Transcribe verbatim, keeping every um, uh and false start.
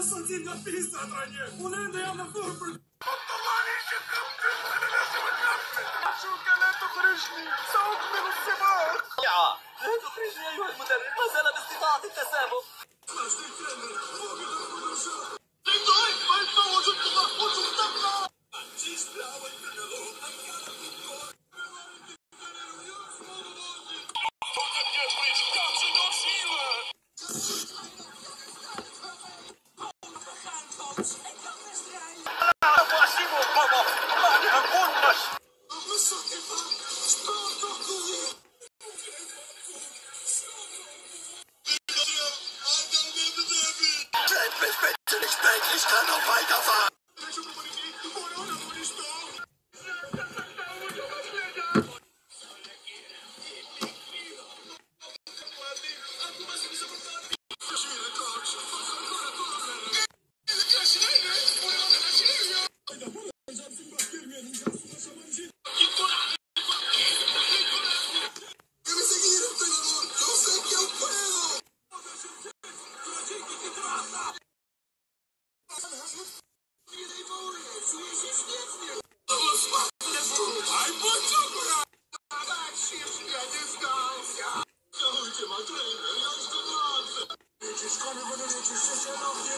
تخرجني أيها المدرب، ما زال باستطاعة التسابق. Ich kann noch weiterfahren. Ich komme, wenn du nicht, ich stehe noch hier.